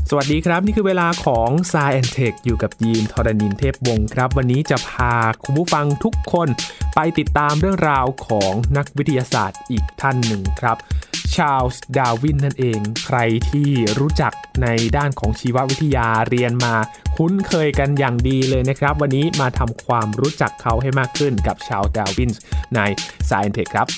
สวัสดีครับนี่คือเวลาของ Science Tech อยู่กับยีนทรณินเทพวงศ์ครับวันนี้จะพาคุณผู้ฟังทุกคนไปติดตามเรื่องราวของนักวิทยาศาสตร์อีกท่านหนึ่งครับชาร์ลส์ดาร์วินนั่นเองใครที่รู้จักในด้านของชีววิทยาเรียนมาคุ้นเคยกันอย่างดีเลยนะครับวันนี้มาทำความรู้จักเขาให้มากขึ้นกับชาร์ลส์ดาร์วินใน Science Tech ครับ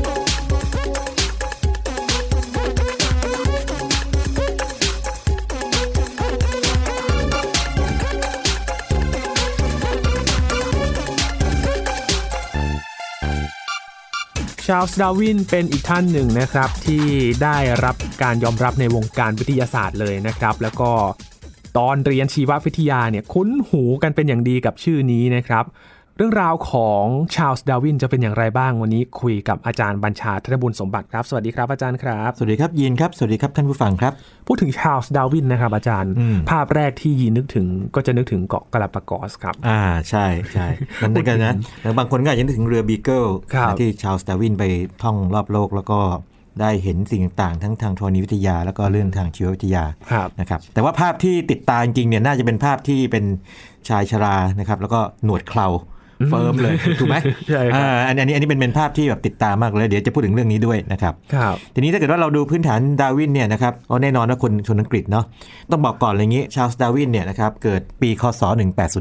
ชาร์ลส์ดาร์วินเป็นอีกท่านหนึ่งนะครับที่ได้รับการยอมรับในวงการวิทยาศาสตร์เลยนะครับแล้วก็ตอนเรียนชีววิทยาเนี่ยคุ้นหูกันเป็นอย่างดีกับชื่อนี้นะครับเรื่องราวของชาร์ลส์ดาร์วินจะเป็นอย่างไรบ้างวันนี้คุยกับอาจารย์บัญชาธนบุญสมบัติครับสวัสดีครับอาจารย์ครับสวัสดีครับยีนครับสวัสดีครับท่านผู้ฟังครับพูดถึงชาร์ลส์ดาร์วินนะครับอาจารย์ภาพแรกที่ยีนนึกถึงก็จะนึกถึงเกาะกาลาปากอสครับใช่ใช่นั่นกันนะบางคนก็อาจจะนึกถึงเรือบีเกิลที่ชาร์ลส์ดาร์วินไปท่องรอบโลกแล้วก็ได้เห็นสิ่งต่างๆทั้งทางธรณีวิทยาแล้วก็เรื่องทางชีววิทยานะครับแต่ว่าภาพที่ติดตาจริงๆเนี่ยน่าจะเป็นภาพที่เป็นชายชรานะครับแล้วก็หนวดเคราเฟิร์มเลยถูกไหมใช่ครับอันนี้เป็นภาพที่แบบติดตามากเลยเดี๋ยวจะพูดถึงเรื่องนี้ด้วยนะครับทีนี้ถ้าเกิดว่าเราดูพื้นฐานดาร์วินเนี่ยนะครับก็แน่นอนว่าคนชนอังกฤษเนาะต้องบอกก่อนอะไรอย่างนี้ชาร์ลส์ดาร์วินเนี่ยนะครับเกิดปีคศ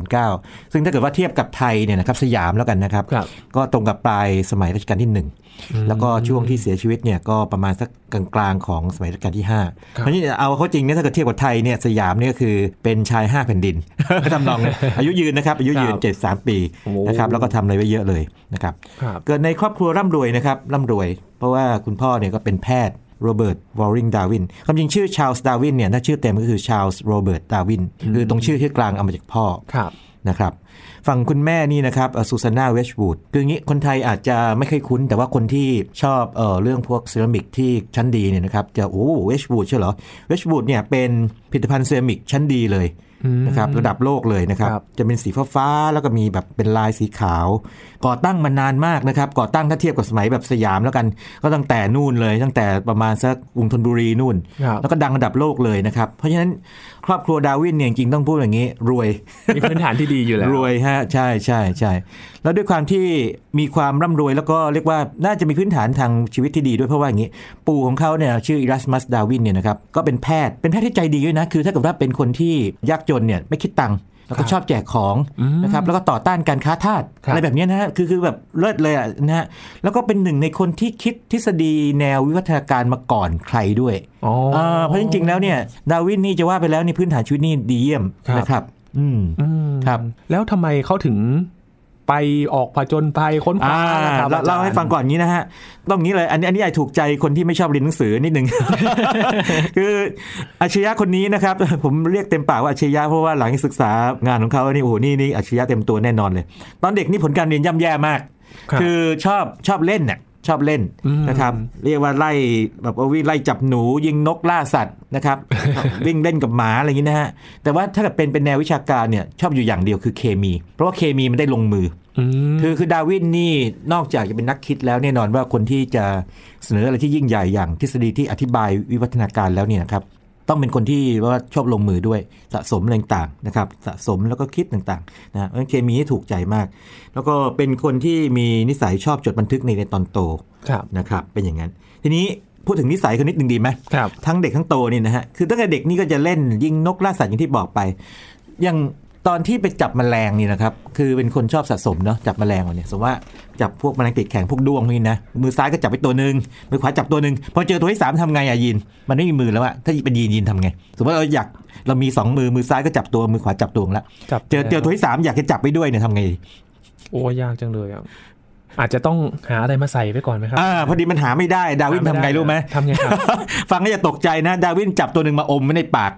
1809ซึ่งถ้าเกิดว่าเทียบกับไทยเนี่ยนะครับสยามแล้วกันนะครับก็ตรงกับปลายสมัยรัชกาลที่1แล้วก็ช่วงที่เสียชีวิตเนี่ยก็ประมาณสักกลางๆของสมัยรัชกาลที่5เพราะนี่เอาเขาจริงเนี่ยถ้าเกิดเทียบกับไทยเนี่ยสยามเนี่ยคือเป็นชาย5แผ่นดินทำนองอายุยืนนะครับอายุยืน73ปีนะครับแล้วก็ทำอะไรไว้เยอะเลยนะครับเกิดในครอบครัวร่ำรวยนะครับร่ำรวยเพราะว่าคุณพ่อเนี่ยก็เป็นแพทย์โรเบิร์ตวอริงดาร์วินความจริงชื่อชาร์ลส์ดาร์วินเนี่ยถ้าชื่อเต็มก็คือชาร์ลส์โรเบิร์ตดาร์วินคือตรงชื่อกลางเอามาจากพ่อนะครับฝั่งคุณแม่นี่นะครับซูซาน่าเวชวูดคืออย่างนี้คนไทยอาจจะไม่เคยคุ้นแต่ว่าคนที่ชอบเรื่องพวกเซรามิกที่ชั้นดีเนี่ยนะครับจะเวชวูดใช่เหรอเวชวูดเนี่ยเป็นผลิตภัณฑ์เซรามิกชั้นดีเลยนะครับระดับโลกเลยนะครับจะเป็นสีฟ้าแล้วก็มีแบบเป็นลายสีขาวก่อตั้งมานานมากนะครับก่อตั้งถ้าเทียบกับสมัยแบบสยามแล้วกันก็ตั้งแต่นู่นเลยตั้งแต่ประมาณสักกรุงธนบุรีนู่นแล้วก็ดังระดับโลกเลยนะครับเพราะฉะนั้นครอบครัวดาร์วินเนี่ยจริงๆต้องพูดอย่างนี้รวยมีพื้นฐานที่ดีอยู่แล้วรวยฮะใช่ใช่ใช่แล้วด้วยความที่มีความร่ำรวยแล้วก็เรียกว่าน่าจะมีพื้นฐานทางชีวิตที่ดีด้วยเพราะว่าอย่างนี้ปู่ของเขาเนี่ยชื่ออิรัสมัสดาร์วินเนี่ยนะครับก็เป็นแพทย์ที่ใจดีด้วยนะคือถ้าเกิดว่าเป็นคนที่ยากจนเนี่ยไม่คิดตังค์แล้วก็ชอบแจกของนะครับแล้วก็ต่อต้านการค้าทาสอะไรแบบนี้นะฮะคือแบบเลิศเลยนะฮะแล้วก็เป็นหนึ่งในคนที่คิดทฤษฎีแนววิวัฒนาการมาก่อนใครด้วยเพราะจริงๆแล้วเนี่ยดาร์วินนี่จะว่าไปแล้วนี่พื้นฐานชีวิตนี่ดีเยี่ยมนะครับครับแล้วทำไมเขาถึงไปออกผจญภัยค้นคว้าครับเล่าให้ฟังก่อนนี้นะฮะต้องนี้เลยอันนี้ถูกใจคนที่ไม่ชอบเรียนหนังสือนิดนึง คืออัจฉริยะคนนี้นะครับผมเรียกเต็มปากว่าอัจฉริยะเพราะว่าหลังศึกษางานของเขานี่โอ้โหนี่อัจฉริยะเต็มตัวแน่นอนเลยตอนเด็กนี่ผลการเรียนย่ำแย่มากคือชอบเล่นเนี่ยชอบเล่นนะครับเรียกว่าไล่แบบวิ่งไล่จับหนูยิงนกล่าสัตว์นะครับ วิ่งเล่นกับหมาอะไรอย่างนี้นะฮะแต่ว่าถ้าเกิดเป็นแนววิชาการเนี่ยชอบอยู่อย่างเดียวคือเคมีเพราะว่าเคมีมันได้ลงมือคือดาร์วินนี่นอกจากจะเป็นนักคิดแล้วแน่นอนว่าคนที่จะเสนออะไรที่ยิ่งใหญ่อย่างทฤษฎีที่อธิบายวิวัฒนาการแล้วเนี่ยนะครับต้องเป็นคนที่ว่าชอบลงมือด้วยสะสมอะไรต่างๆนะครับสะสมแล้วก็คิดต่างๆนะเคมีที่ถูกใจมากแล้วก็เป็นคนที่มีนิสัยชอบจดบันทึกในตอนโตนะครับเป็นอย่างนั้นทีนี้พูดถึงนิสัยคนนิดนึงดีไหมทั้งเด็กทั้งโตนี่นะฮะคือตั้งแต่เด็กนี่ก็จะเล่นยิงนกล่าสัตว์อย่างที่บอกไปอย่างตอนที่ไปจับแมลงนี่นะครับคือเป็นคนชอบสะสมเนาะจับแมลงเนี่ยสมมติว่าจับพวกแมลงติดแข็งพวกด้วงนี่นะมือซ้ายก็จับไปตัวนึงมือขวาจับตัวนึงพอเจอตัวที่3ทำไงยินมันไม่มีมือแล้วอะถ้าเป็นยีนทำไงสมมติว่าเรามี2มือซ้ายก็จับตัวมือขวาจับตัวแล้วเจอตัวที่3อยากจะจับไปด้วยเนี่ยทำไงโอ้ยากจังเลยอ่ะอาจจะต้องหาอะไรมาใส่ไว้ก่อนไหมครับพอดีมันหาไม่ได้ดาร์วินทำไงรู้ไหมทำไงครับฟังก็จะตกใจนะดาร์วินจับตัวนึงมาอมไว้ในปาก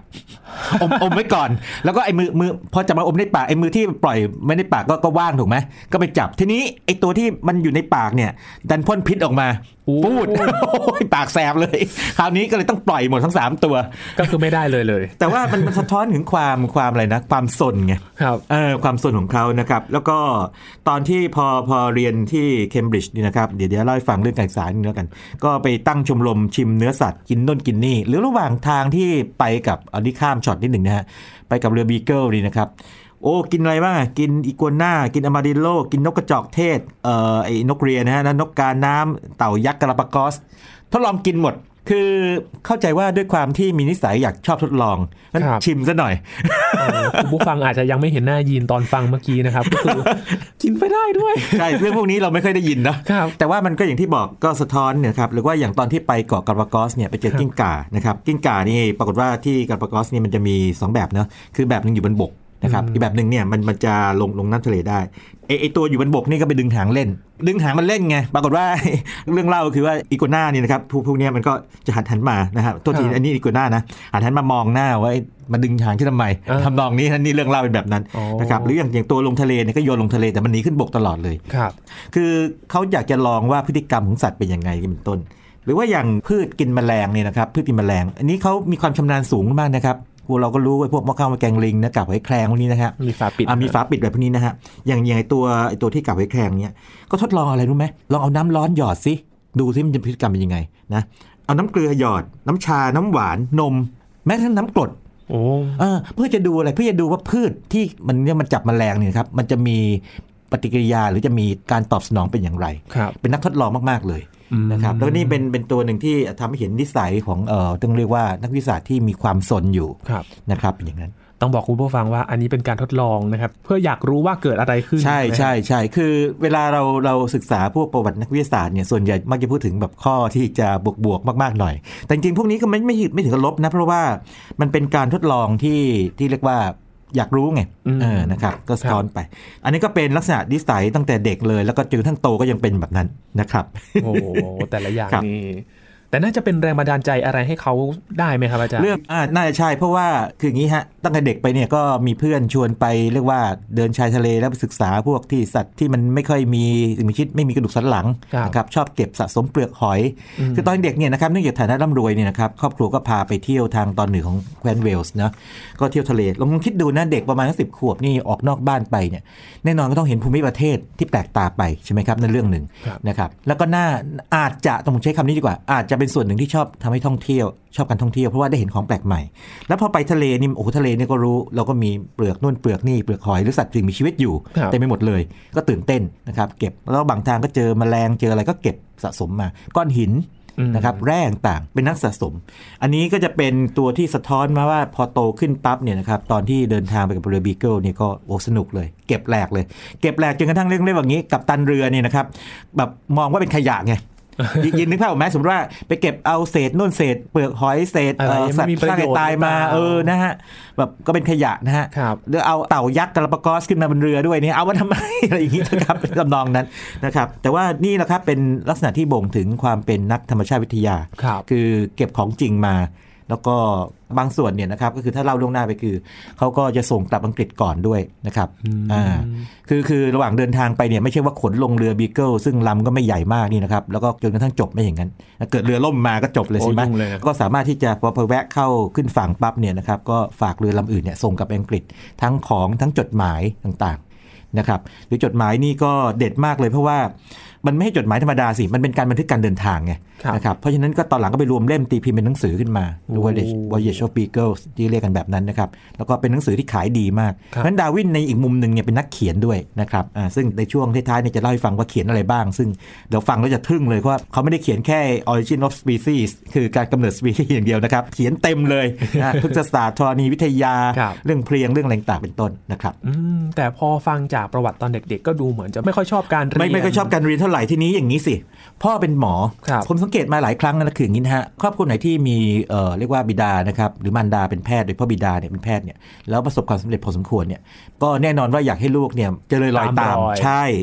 อมไว้ก่อนแล้วก็ไอ้มือพอจะมาอมในปากไอ้มือที่ปล่อยไม่ในปากก็ว่างถูกไหมก็ไปจับทีนี้ไอ้ตัวที่มันอยู่ในปากเนี่ยดันพ่นพิษออกมาพูดปากแสบเลยคราวนี้ก็เลยต้องปล่อยหมดทั้ง3ตัวก็คือไม่ได้เลยแต่ว่ามันสะท้อนถึงความอะไรนะความซนไงครับความซนของเขานะครับแล้วก็ตอนที่พอเรียนที่เคมบริดจ์นี่นะครับเดี๋ยวเล่าให้ฟังเรื่องการศึกษานี่แล้วกันก็ไปตั้งชมรมชิมเนื้อสัตว์กินน่นกินนี่หรือระหว่างทางที่ไปกับอันนี้ข้ามช็อตนิดหนึ่งนะฮะไปกับเรือบีเกิลนี่นะครับโอ้กินอะไรบ้างกินอีกัวน่ากินอามาดิโลกินนกกระจอกเทศไอ้นกเรียนะฮะนกกาน้ำเต่ายักษ์กาลาปากอสทดลองกินหมดคือเข้าใจว่าด้วยความที่มีนิสัยอยากชอบทดลองงั้นชิมซะหน่อยคุณผู้ฟังอาจจะยังไม่เห็นหน้ายีนตอนฟังเมื่อกี้นะครับก็คือกินไปได้ด้วยใช่เรื่องพวกนี้เราไม่ค่อยได้ยินนะแต่ว่ามันก็อย่างที่บอกก็สะท้อนเนี่ยครับหรือว่าอย่างตอนที่ไปเกาะกาลาปากอสเนี่ยไปเจอกิ้งก่านะครับกิ้งก่านี่ปรากฏว่าที่กาลาปากอสนี่มันจะมี2แบบเนาะคือแบบนึงอยู่บนบกนะครับอีกแบบนึงเนี่ยมันจะลงน้ำทะเลได้ไอตัวอยู่บนบกนี่ก็ไปดึงหางเล่นดึงหางมันเล่นไงปรากฏว่าเรื่องเล่าคือว่าอีกัวน่านี่นะครับพวกนี้มันก็จะหันมานะครับตัวทีอันนี้อีกัวน่านะหันมามองหน้าว่ามาดึงหางที่ทำไมทำนองนี้นี่เรื่องเล่าเป็นแบบนั้นนะครับหรืออย่างตัวลงทะเลเนี่ยก็โยนลงทะเลแต่มันหนีขึ้นบกตลอดเลยคือเขาอยากจะลองว่าพฤติกรรมของสัตว์เป็นยังไงเป็นต้นหรือว่าอย่างพืชกินแมลงเนี่ยนะครับพืชกินแมลงอันนี้เขามีความชำนาญสูงมากนะครับเราก็รู้ว่าพวกมะข้าวมะแกงลิงนะกับหอยแครงพวกนี้นะฮะมีฝาปิดแบบพวกนี้นะฮะอย่างไอตัวที่กับหอยแครงเนี่ยก็ทดลองอะไรรู้ไหมลองเอาน้ำร้อนหยอดสิดูซิมันจะพฤติกรรมเป็นยังไงนะเอาน้ำเกลือหยอดน้ำชาน้ำหวานนมแม้กระทั่งน้ำกรดเพื่อจะดูอะไรเพื่อจะดูว่าพืชที่มันจับแมลงเนี่ยครับมันจะมีปฏิกิริยาหรือจะมีการตอบสนองเป็นอย่างไรเป็นนักทดลองมากๆเลยนะครับแล้วนี่เป็นตัวหนึ่งที่ทำให้เห็นนิสัยของต้องเรียกว่านักวิทยาศาสตร์ที่มีความสนอยู่นะครับเป็นอย่างนั้นต้องบอกคุณผู้ฟังว่าอันนี้เป็นการทดลองนะครับเพื่ออยากรู้ว่าเกิดอะไรขึ้นใช่คือเวลาเราศึกษาพวกประวัตินักวิทยาศาสตร์เนี่ยส่วนใหญ่มักจะพูดถึงแบบข้อที่จะบวกมากๆหน่อยแต่จริงๆพวกนี้ก็ไม่ถึงกับลบนะเพราะว่ามันเป็นการทดลองที่เรียกว่าอยากรู้ไงนะครับก็สะท้อนไปอันนี้ก็เป็นลักษณะนิสัยตั้งแต่เด็กเลยแล้วก็จนทั้งโตก็ยังเป็นแบบนั้นนะครับโอ้แต่ละอย่างนี่แต่น่าจะเป็นแรงบันดาลใจอะไรให้เขาได้ไหมครับอาจารย์เรื่องน่าจะใช่เพราะว่าคืออย่างนี้ฮะตั้งแต่เด็กไปเนี่ยก็มีเพื่อนชวนไปเรียกว่าเดินชายทะเลแล้วไปศึกษาพวกที่สัตว์ที่มันไม่ค่อยมีสิ่งมีชีวิตไม่มีกระดูกสันหลังนะครับชอบเก็บสะสมเปลือกหอยคือตอนเด็กเนี่ยนะครับเนื่องจากฐานะร่ำรวยเนี่ยนะครับครอบครัวก็พาไปเที่ยวทางตอนเหนือของแคว้นเวลส์นะก็เที่ยวทะเลลองคิดดูนะเด็กประมาณ10 ขวบนี่ออกนอกบ้านไปเนี่ยแน่นอนก็ต้องเห็นภูมิประเทศที่แปลกตาไปใช่ไหมครับในเรื่องหนึ่งนะครับแล้วก็อาจจะต้องใช้คำนี้ดีกว่าอาจจะเป็นส่วนหนึ่งที่ชอบทำให้ท่องเที่ยวชอบการท่องเที่ยวเพราะว่าได้เห็นของแปลกใหม่แล้วพอไปทะเลนี่โอ้โหทะเลนี่ก็รู้เราก็มีเปลือกนู่นเปลือกนี่เปลือกหอยหรือสัตว์สิ่งมีชีวิตอยู่เต็มไปหมดเลยก็ตื่นเต้นนะครับเก็บแล้วบางทางก็เจอแมลงเจออะไรก็เก็บสะสมมาก้อนหินนะครับแร่ต่างเป็นนักสะสมอันนี้ก็จะเป็นตัวที่สะท้อนมาว่าพอโตขึ้นปั๊บเนี่ยนะครับตอนที่เดินทางไปกับเรือบีเกิลเนี่ยก็โอ้สนุกเลยเก็บแหลกจนกระทั่งเรื่องแบบนี้กับตันเรือเนี่ยนะครับแบบมองว่าเป็นขยะไงยินนึกภาพออกไหมสมมติว่าไปเก็บเอาเศษนู่นเศษเปลือกหอยเศษสัตว์สร้างตายมานะฮะแบบก็เป็นขยะนะฮะหรือเอาเต่ายักษ์กาลาปากอสขึ้นมาบนเรือด้วยนี่เอามาทำไมอะไรอย่างนี้นะครับเป็นทำนองนั้นนะครับแต่ว่านี่แหละครับเป็นลักษณะที่บ่งถึงความเป็นนักธรรมชาติวิทยาคือเก็บของจริงมาแล้วก็บางส่วนเนี่ยนะครับก็คือถ้าเล่าล่วงหน้าไปคือเขาก็จะส่งกลับอังกฤษก่อนด้วยนะครับคือระหว่างเดินทางไปเนี่ยไม่ใช่ว่าขนลงเรือบีเกิลซึ่งลำก็ไม่ใหญ่มากนี่นะครับแล้วก็จนกระทั่งจบไม่อย่างนั้นเกิดเรือล่มมาก็จบเลยใช่ไหมก็สามารถที่จะพอแวะเข้าขึ้นฝั่งปั๊บเนี่ยนะครับก็ฝากเรือลำอื่นเนี่ยส่งกลับอังกฤษทั้งของทั้งจดหมายต่างๆนะครับหรือจดหมายนี่ก็เด็ดมากเลยเพราะว่ามันไม่ใช่จดหมายธรรมดาสิมันเป็นการบันทึกการเดินทางไงนะครับเพราะฉะนั้นก็ตอนหลังก็ไปรวมเล่มตีพิมพ์เป็นหนังสือขึ้นมาVoyage of Beagles ที่เรียกกันแบบนั้นนะครับแล้วก็เป็นหนังสือที่ขายดีมากเพราะฉะนั้นดาร์วินในอีกมุมนึงเนี่ยเป็นนักเขียนด้วยนะครับซึ่งในช่วงท้ายๆเนี่ยจะเล่าให้ฟังว่าเขียนอะไรบ้างซึ่งเดี๋ยวฟังแล้วจะทึ่งเลยเพราะเขาไม่ได้เขียนแค่ Origin of Species คือการกำเนิด species อย่างเดียวนะครับเขียนเต็มเลยพฤกษศาสตร์ธรณีวิทยาเรื่องเพลียงเรื่องอะไรต่างเป็นต้นนะครับแต่พอฟังจากประวัติตอนเด็กๆก็ดูเหมือนจะไม่ค่อยชอบการเรียนไม่ค่อยชอบการเรียนเท่าไหร่ทีนี้อย่างนี้สิพ่อเป็นหมอผมสังเกตมาหลายครั้งนะคืออย่างนี้นะฮะครอบครัวไหนที่มีเรียกว่าบิดานะครับหรือมารดาเป็นแพทย์โดยพ่อบิดาเนี่ยเป็นแพทย์เนี่ยแล้วประสบความสำเร็จพอสมควรเนี่ยก็แน่นอนว่าอยากให้ลูกเนี่ยเจริญรอยตามใช่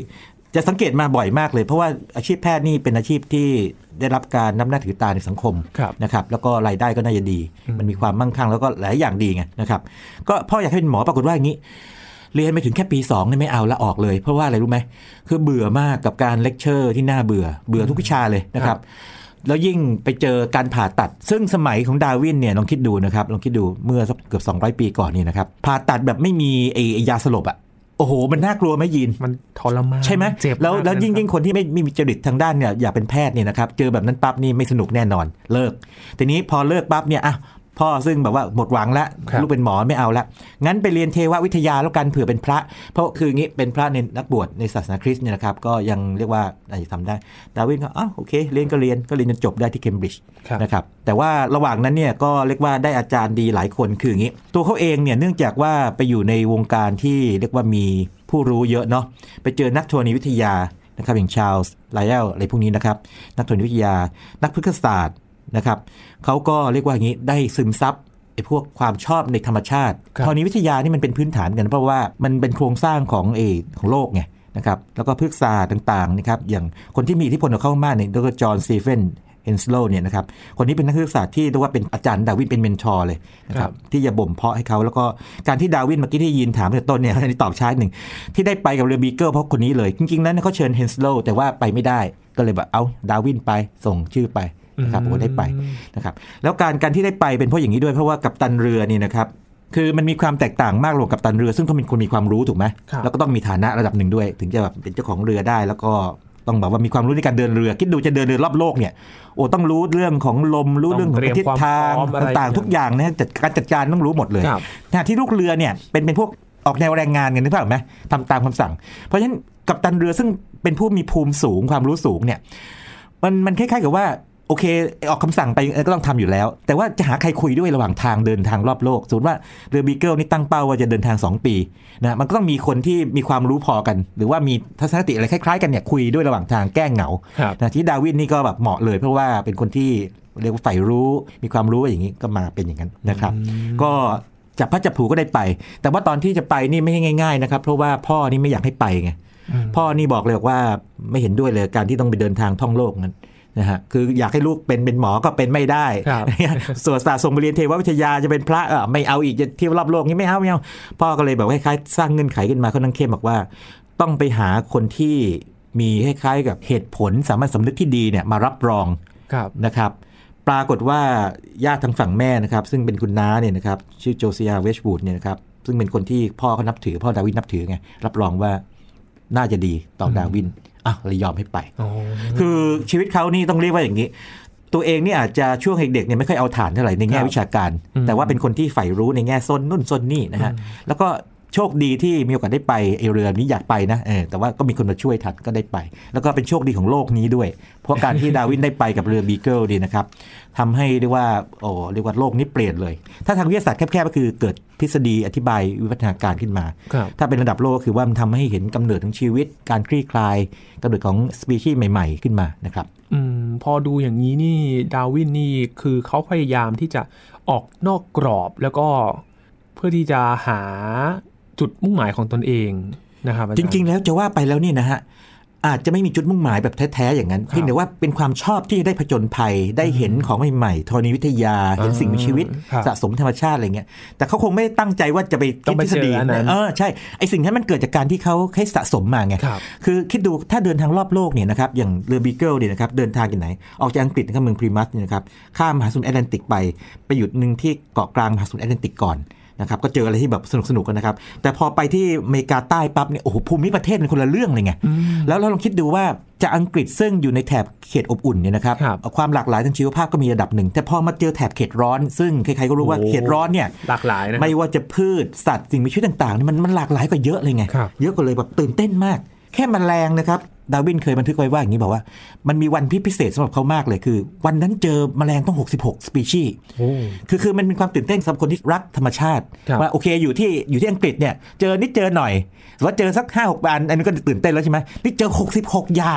จะสังเกตมาบ่อยมากเลยเพราะว่าอาชีพแพทย์นี่เป็นอาชีพที่ได้รับการนับหน้าถือตาในสังคมนะครับแล้วก็รายได้ก็น่าจะดีมันมีความมั่งคั่งแล้วก็หลายอย่างดีไงนะครับก็พ่ออยากให้เป็นหมอปรากฏว่าอย่างนี้เรียนไปถึงแค่ปี2นี่ไม่เอาละออกเลยเพราะว่าอะไรรู้ไหมคือเบื่อมากกับการเลคเชอร์ที่น่าเบื่อทุกวิชาเลยนะครับแล้วยิ่งไปเจอการผ่าตัดซึ่งสมัยของดาร์วินเนี่ยลองคิดดูนะครับลองคิดดูเมื่อเกือบ200 ปีก่อนนี่นะครับผ่าตัดแบบไม่มีไอ้ยาสลบอ่ะโอ้โหมันน่ากลัวไหมยินมันทรมานใช่ไหมแล้วยิ่งคนที่ไม่มีจริตทางด้านเนี่ยอยากเป็นแพทย์เนี่ยนะครับเจอแบบนั้นปั๊บนี่ไม่สนุกแน่นอนเลิกทีนี้พอเลิกปั๊บเนี่ยพ่อซึ่งแบบว่าหมดหวังแล้วลูกเป็นหมอไม่เอาละงั้นไปเรียนเทววิทยาแล้วกันเผื่อเป็นพระเพราะคืองี้เป็นพระในนักบวชในศาสนาคริสต์เนี่ยนะครับก็ยังเรียกว่าอาจจะทำได้ดาร์วินก็โอเคเรียนก็เรียนจนจบได้ที่เคมบริดจ์นะครับแต่ว่าระหว่างนั้นเนี่ยก็เรียกว่าได้อาจารย์ดีหลายคนคืออย่างนี้ตัวเขาเองเนี่ยเนื่องจากว่าไปอยู่ในวงการที่เรียกว่ามีผู้รู้เยอะเนาะไปเจอนักธรณีวิทยานะครับอย่างชาร์ลส์ไลเอลอะไรพวกนี้นะครับนักธรณีวิทยานักพฤกษศาสตร์นะครับเขาก็เรียกว่าอย่างนี้ได้ซึมซับพวกความชอบในธรรมชาติธรณีวิทยานี่มันเป็นพื้นฐานกันเพราะว่ามันเป็นโครงสร้างของโลกไงนะครับแล้วก็พฤกษศาสตร์ต่างๆนะครับอย่างคนที่มีอิทธิพลกับเขามากเนี่ยดร.จอห์น สตีเฟน เฮนสโลเนี่ยนะครับคนนี้เป็นนักพฤกษศาสตร์ที่เรียกว่าเป็นอาจารย์ดาร์วินเป็นเมนทอร์เลยนะครับที่จะบ่มเพาะให้เขาแล้วก็การที่ดาร์วินเมื่อกี้ที่ยินถามตั้งแต่ต้นเนี่ยอันนี้ตอบช้าหนึ่งที่ได้ไปกับเรือบีเกิลเพราะคนนี้เลยจริงๆนั้นเขาเชิญเฮนสโลแต่ว่าไปไม่ได้ก็เลยแบบเอาดาร์วินไปส่งชื่อไปนะครับผมได้ไปนะครับแล้วการที่ได้ไปเป็นเพราะอย่างนี้ด้วยเพราะว่ากัปตันเรือนี่นะครับคือมันมีความแตกต่างมากระหว่างกัปตันเรือซึ่งต้องเป็นคนมีความรู้ถูกไหมแล้วก็ต้องมีฐานะระดับหนึ่งด้วยถึงจะแบบเป็นเจ้าของเรือได้แล้วก็ต้องแบบว่ามีความรู้ในการเดินเรือคิดดูจะเดินเรือรอบโลกเนี่ยต้องรู้เรื่องของลมรู้เรื่องของทิศทางต่างๆทุกอย่างนะการจัดการต้องรู้หมดเลยที่ลูกเรือเนี่ยเป็นพวกออกแนวแรงงานกันนึกภาพไหมทำตามคำสั่งเพราะฉะนั้นกัปตันเรือซึ่งเป็นผู้มีภูมิสูงความรู้สูงเนี่ยมันคล้ายๆกับว่าโอเคออกคำสั่งไปก็ต้องทำอยู่แล้วแต่ว่าจะหาใครคุยด้วยระหว่างทางเดินทางรอบโลกสมมติว่าเรือบีเกิลนี่ตั้งเป้าว่าจะเดินทาง2 ปีนะมันก็ต้องมีคนที่มีความรู้พอกันหรือว่ามีทัศนคติอะไรคล้ายๆกันเนี่ยคุยด้วยระหว่างทางแก้เหงานะที่ดาร์วินนี่ก็แบบเหมาะเลยเพราะว่าเป็นคนที่เรียกว่าใฝ่รู้มีความรู้อย่างนี้ก็มาเป็นอย่างนั้นนะครับก็จับพัดจับผูก็ได้ไปแต่ว่าตอนที่จะไปนี่ไม่ใช่ง่ายๆนะครับเพราะว่าพ่อนี่ไม่อยากให้ไปไงพ่อนี่บอกเลยว่าไม่เห็นด้วยเลยการที่ต้องไปเดินทางท่องโลกนั้นนะฮะคืออยากให้ลูกเป็นหมอก็เป็นไม่ได้ส่วนศาสตร์ส่งไปเรียนเทววิทยาจะเป็นพระไม่เอาอีกจะเที่ยวรอบโลกนี้ไม่เอาพ่อก็เลยแบบคล้ายๆสร้างเงื่อนไขขึ้นมาเขานั่งเข้มบอกว่าต้องไปหาคนที่มีคล้ายๆกับเหตุผลสามัญสำนึกที่ดีเนี่ยมารับรองนะครับปรากฏว่าญาติทางฝั่งแม่นะครับซึ่งเป็นคุณน้าเนี่ยนะครับชื่อโจเซียเวชวูดเนี่ยนะครับซึ่งเป็นคนที่พ่อเขานับถือพ่อดาร์วินนับถือไงรับรองว่าน่าจะดีต่อดาร์วินเลยยอมให้ไปคือชีวิตเขานี่ต้องเรียกว่าอย่างนี้ตัวเองนี่อาจจะช่วงเด็กๆเนี่ยไม่ค่อยเอาฐานเท่าไหร่ในแง่วิชาการแต่ว่าเป็นคนที่ใฝ่รู้ในแง่ซนนู่นซนนี่นะฮะแล้วก็โชคดีที่มีโอกาสได้ไปเรือนี้อยากไปนะแต่ว่าก็มีคนมาช่วยทันก็ได้ไปแล้วก็เป็นโชคดีของโลกนี้ด้วยเพราะการที่ดาร์วินได้ไปกับเรือบีเกิลดีนะครับทำให้เรียกว่าโลกนี้เปลี่ยนเลยถ้าทางวิทยาศาสตร์แคบๆก็คือเกิดทฤษฎีอธิบายวิวัฒนาการขึ้นมาถ้าเป็นระดับโลกก็คือว่ามันทำให้เห็นกำเนิดของชีวิตการคลี่คลายกำเนิดของสปีชีส์ใหม่ๆขึ้นมานะครับพอดูอย่างนี้นี่ดาร์วินนี่คือเขาพยายามที่จะออกนอกกรอบแล้วก็เพื่อที่จะหาจุดมุ่งหมายของตนเองนะครับจริงๆแล้วจะว่าไปแล้วนี่นะฮะอาจจะไม่มีจุดมุ่งหมายแบบแท้ๆอย่างนั้นเพียงแต่ว่าเป็นความชอบที่ได้ผจญภัยได้เห็นของใหม่ๆธรณีวิทยาเห็นสิ่งมีชีวิตสะสมธรรมชาติอะไรเงี้ยแต่เขาคงไม่ได้ตั้งใจว่าจะไปคิดทฤษฎีใช่ไอสิ่งนั้นมันเกิดจากการที่เขาแค่สะสมมาไงคือคิดดูถ้าเดินทางรอบโลกเนี่ยนะครับอย่างเรือบีเกิลเนี่ยนะครับเดินทางที่ไหนออกจากอังกฤษนะครับเมืองพรีมัสเนี่ยนะครับข้ามมหาสมุทรแอตแลนติกไปหยุดนึงที่เกาะกลางมหาสมุทรแอตแลนติกก่อนนะครับก็เจออะไรที่แบบสนุกกันนะครับแต่พอไปที่อเมริกาใต้ปั๊บเนี่ยโอ้โหภูมิประเทศเป็นคนละเรื่องเลยไงแล้วเราลองคิดดูว่าจากอังกฤษซึ่งอยู่ในแถบเขตอบอุ่นเนี่ยนะครับความหลากหลายทางชีวภาพก็มีระดับหนึ่งแต่พอมาเจอแถบเขตร้อนซึ่งใครๆก็รู้ว่าเขตร้อนเนี่ยหลากหลายนะไม่ว่าจะพืชสัตว์สิ่งมีชีวิตต่างๆมันหลากหลายกว่าเยอะเลยไงเยอะกว่าเลยแบบตื่นเต้นมากแค่แมลงนะครับดาร์วินเคยบันทึกไว้ว่าอย่างนี้บอกว่ามันมีวันพิเศษสำหรับเขามากเลยคือวันนั้นเจอแมลงต้อง66สปีชีส์คือมันเป็นความตื่นเต้นสำหรับคนที่รักธรรมชาติว่าโอเคอยู่ที่อังกฤษเนี่ยเจอนิดเจอหน่อยว่าเจอสัก 5-6 อันนี้ก็ตื่นเต้นแล้วใช่ไหมนี่เจอ66อย่าง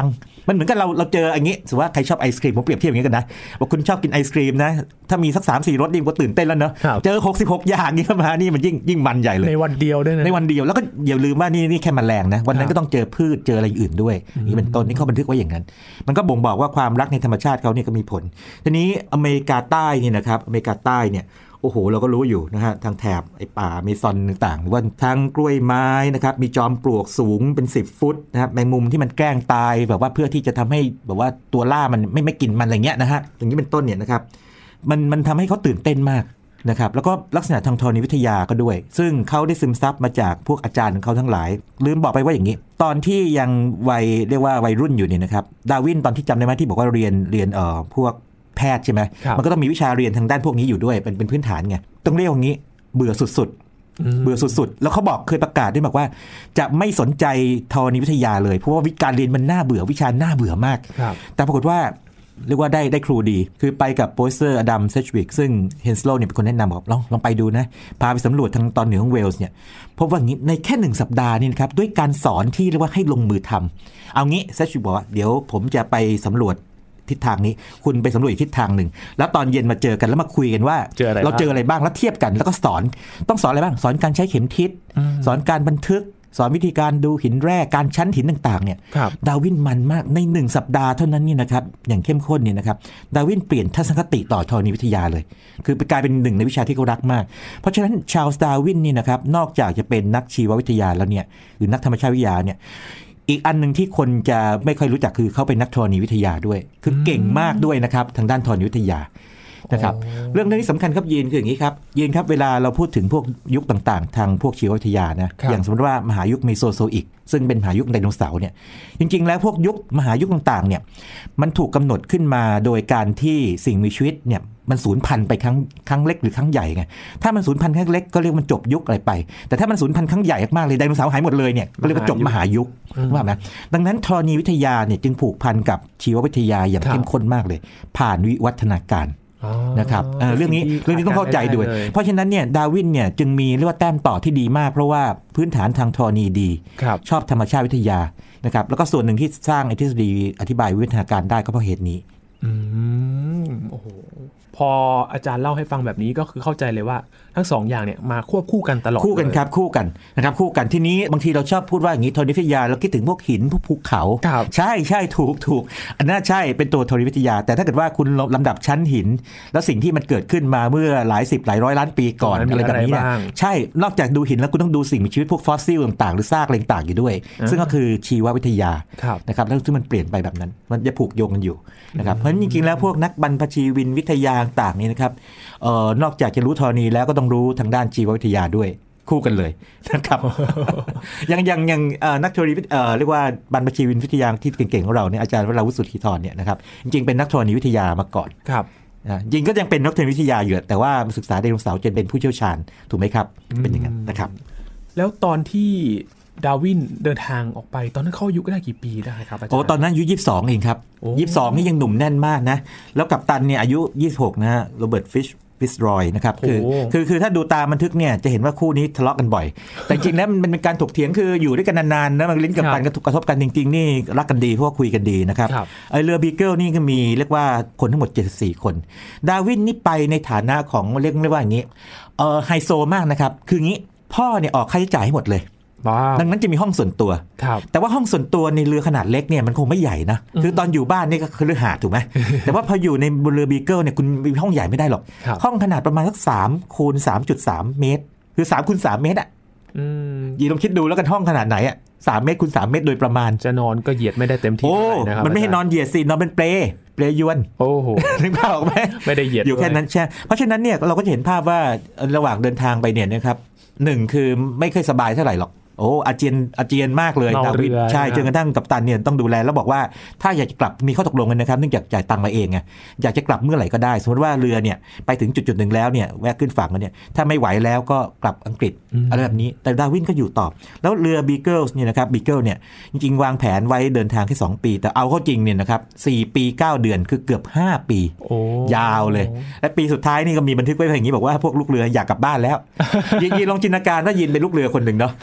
มันเหมือนกับเราเจออย่างงี้สมมติว่าใครชอบไอศครีมผมเปรียบเทียบอย่างนี้กันนะว่าคุณชอบกินไอศครีมนะถ้ามีสัก 3-4 รสนี่ก็ตื่นเต้นแล้วเนอะเจอ66อย่างนี้เข้ามานี่มันยิ่งมันใหญ่เลยในวันเดียวด้วยนะในวันเดียวแล้วก็อย่าลืมว่านี่แค่แมลงนะวันนั้นก็ต้องเจอพืชเจออะไรอื่นด้วยนี่เป็นต้นนี่เขาบันทึกไว้อย่างนั้นมันก็บ่งบอกว่าความรักในธรรมชาติเขาเนี่ยก็มีผลทีนี้อเมริกาใต้นี่นะครับอเมริกาใต้เนี่ยโอ้โหเราก็รู้อยู่นะฮะทางแถบไอ้ป่าอเมซอนต่างๆหรือว่าทางกล้วยไม้นะครับมีจอมปลวกสูงเป็น10 ฟุตนะครับแมงมุมที่มันแกล้งตายแบบว่าเพื่อที่จะทำให้แบบว่าตัวล่ามันไม่กินมันอะไรเงี้ยนะฮะอย่างนี้เป็นต้นเนี่ยนะครับมันทำให้เขาตื่นเต้นมากนะครับแล้วก็ลักษณะทางธรณีวิทยาก็ด้วยซึ่งเขาได้ซึมซับมาจากพวกอาจารย์ของเขาทั้งหลายลืมบอกไปว่าอย่างนี้ตอนที่ยังวัยเรียกว่าวัยรุ่นอยู่เนี่ยนะครับดาร์วินตอนที่จำได้ไหมที่บอกว่าเรียนพวกแพทย์ใช่ไหมมันก็ต้องมีวิชาเรียนทางด้านพวกนี้อยู่ด้วยเป็นพื้นฐานไงต้องเรียกอย่างนี้เบื่อสุดๆเบื่อสุดๆแล้วเขาบอกเคยประกาศด้วยบอกว่าจะไม่สนใจธรณีวิทยาเลยเพราะว่าการเรียนมันน่าเบื่อวิชาน่าเบื่อมากแต่ปรากฏว่าเรียกว่าได้ครูดีคือไปกับโปรเฟสเซอร์อดัมเซชวิกซึ่งเฮนสโลเนี่ยเป็นคนแนะนำบอกลองไปดูนะพาไปสำรวจทางตอนเหนือของเวลส์เนี่ยพบว่างี้ในแค่1 สัปดาห์นี่นะครับด้วยการสอนที่เรียกว่าให้ลงมือทำเอางี้เซชวิกบอกว่าเดี๋ยวผมจะไปสำรวจทิศทางนี้คุณไปสำรวจอีกทิศทางหนึ่งแล้วตอนเย็นมาเจอกันแล้วมาคุยกันว่าเราเจออะไรบ้างแล้วเทียบกันแล้วก็ต้องสอนอะไรบ้างสอนการใช้เข็มทิศสอนการบันทึกสอนวิธีการดูหินแร่การชั้นหินต่างๆเนี่ยดาร์วินมันมากใน1 สัปดาห์เท่านั้นนี่นะครับอย่างเข้มข้นเนี่ยนะครับดาร์วินเปลี่ยนทัศนคติต่อธรณีวิทยาเลยคือไปกลายเป็น1ในวิชาที่เขารักมากเพราะฉะนั้นชาร์ลส์ดาร์วินนี่นะครับนอกจากจะเป็นนักชีววิทยาแล้วเนี่ยหรือนักธรรมชาติวิทยาเนี่ยอีกอันนึงที่คนจะไม่ค่อยรู้จักคือเขาเป็นนักธรณีวิทยาด้วยคือเก่งมากด้วยนะครับทางด้านธรณีวิทยานะครับเรื่องนี้สำคัญครับยีนคืออย่างนี้ครับยีนครับเวลาเราพูดถึงพวกยุคต่างๆทางพวกชีววิทยานะอย่างสมมติว่ามหายุคเมโซโซอิกซึ่งเป็นมหายุคไดโนเสาร์เนี่ยจริงๆแล้วพวกยุคมหายุคต่างๆเนี่ยมันถูกกำหนดขึ้นมาโดยการที่สิ่งมีชีวิตเนี่ยมันสูญพันธุ์ไปครั้งเล็กหรือครั้งใหญ่ไงถ้ามันสูญพันธุ์ครั้งเล็กก็เรียกมันจบยุคอะไรไปแต่ถ้ามันสูญพันธุ์ครั้งใหญ่มากเลยไดโนเสาร์หายหมดเลยเนี่ยก็เรียกว่าจบมหายุคว่าไหมดังนั้นธรณีวิทยาเนี่ยจึงผูกพันกับชีววิทยาอย่างเข้มข้นมากเลยผ่านวิวัฒนาการนะครับเรื่องนี้ต้องเข้าใจด้วยเพราะฉะนั้นเนี่ยดาร์วินเนี่ยจึงมีเรียกว่าแต้มต่อที่ดีมากเพราะว่าพื้นฐานทางธรณีดีชอบธรรมชาติวิทยานะครับแล้วก็ส่วนหนึ่งที่สร้างทฤษฎีอธิบายวิวัฒนาการได้ก็เพราะเหตุนี้โอ้โหพออาจารย์เล่าให้ฟังแบบนี้ก็คือเข้าใจเลยว่าทั้ง2 อย่างเนี่ยมาควบคู่กันตลอดคู่กันครับคู่กันนะครับคู่กันทีนี้บางทีเราชอบพูดว่าอย่างนี้ธรณีวิทยาเราคิดถึงพวกหินพวกภูเขาใช่ถูกอันนั้นใช่เป็นตัวธรณีวิทยาแต่ถ้าเกิดว่าคุณลำดับชั้นหินแล้วสิ่งที่มันเกิดขึ้นมาเมื่อหลาย10หลายร้อยล้านปีก่อนอะไรแบบนี้เนี่ยใช่นอกจากดูหินแล้วคุณต้องดูสิ่งมีชีวิตพวกฟอสซิลต่างๆหรือซากอะไรต่างๆอยู่ด้วยซึ่งก็คือชีววิทยานะครับแล้วซึ่งมันเปลี่ยนไปแบบนั้นมันจะผูกโยงกันอยู่นะครับเพราะฉะนั้นจริงๆแล้วพวกนักบรรพชีวินวิทยาต่างๆนี่นะครับนอกจากจะรู้ธรณีแล้วก็ต้องรู้ทางด้านชีววิทยาด้วยคู่กันเลยนะครับ อย่างนักธรณีเรียกว่าบรรพชีวินวิทยาที่เก่งๆของเราเนี่ยอาจารย์วราวุฒิสุทธิธรเนี่ยนะครับจริงๆเป็นนักธรณีวิทยามาก่อนครับจริงก็ยังเป็นนักธรณีวิทยาอยู่แต่ว่าศึกษาไดโนเสาร์จนเป็นผู้เชี่ยวชาญถูกไหมครับเป็นอย่างนั้นนะครับแล้วตอนที่ดาร์วินเดินทางออกไปตอนนั้นเขาอายุได้กี่ปีได้ครับอาจารย์ตอนนั้นอายุ22เองครับ22นี่ยังหนุ่มแน่นมากนะแล้วกัปตันเนี่ยอายุ26นะฮะโรเบิร์ตฟิชรอยนะครับคือถ้าดูตามบันทึกเนี่ยจะเห็นว่าคู่นี้ทะเลาะกันบ่อยแต่จริงๆแล้วมันเป็นการถกเถียงคืออยู่ด้วยกันนานๆนะมันลิ้นกับฟันกระทบกันจริงๆนี่รักกันดีเพราะว่าคุยกันดีนะครับไอเรือบีเกิลนี่ก็มีเรียกว่าคนทั้งหมด74คนดาร์วินนี่ไปในฐานะของเรียกว่าอย่างนี้ไฮโซมากนะครับคืองี้พ่อเนี่ยออกค่าใช้จ่ายให้หมดเลยดังนั้นจะมีห้องส่วนตัวแต่ว่าห้องส่วนตัวในเรือขนาดเล็กเนี่ยมันคงไม่ใหญ่นะคือตอนอยู่บ้านนี่ก็คือเรือหาดถูกไหม แต่ว่าพออยู่ในบนเรือบีเกิลเนี่ยคุณมีห้องใหญ่ไม่ได้หรอกห้องขนาดประมาณสัก3 คูณ 3.3 เมตรคือ3 คูณ 3 เมตรอ่ะยีลองคิดดูแล้วกันห้องขนาดไหนอ่ะ3 เมตรคูณ 3 เมตรโดยประมาณจะนอนก็เหยียดไม่ได้เต็มที่นะครับมันไม่ให้นอนเหยียดสินอนเป็นเปลยวนโอ้โหนึกภาพออกไหมไม่ได้เหยียดอยู่แค่นั้นใช่เพราะฉะนั้นเนี่ยเราก็จะเห็นภาพว่าระหว่างเดินทางไปเนี่ยนะครับ1คือไม่ค่อยสบายเท่าไหร่หรอกอาเจียนมากเลยดาร์วินใช่จนกระทั่งกัปตันเนี่ยต้องดูแลแล้วบอกว่าถ้าอยากจะกลับมีข้อตกลงกันนะครับเนื่องจากจ่ายตังค์มาเองไงอยากจะกลับเมื่อไหร่ก็ได้สมมติว่าเรือเนี่ยไปถึงจุดๆหนึ่งแล้วเนี่ยแวะขึ้นฝั่งแล้วเนี่ยถ้าไม่ไหวแล้วก็กลับอังกฤษอะไรแบบนี้แต่ดาร์วินก็อยู่ต่อแล้วเรือบีเกิลเนี่ยนะครับบีเกิลเนี่ยจริงๆวางแผนไว้เดินทางแค่2 ปีแต่เอาเข้าจริงเนี่ยนะครับ4 ปี 9 เดือนคือเกือบ5 ปียาวเลยและปีสุดท้ายนี่ก็มีบันทึกไว้อย่างนี้บอกว่าพวกลูกเรืออยากกลับบ้านแล้ว ยินลองจินตนาการว่ายินเป็นลูกเรือคนหนึ่งเนาะแล้วก็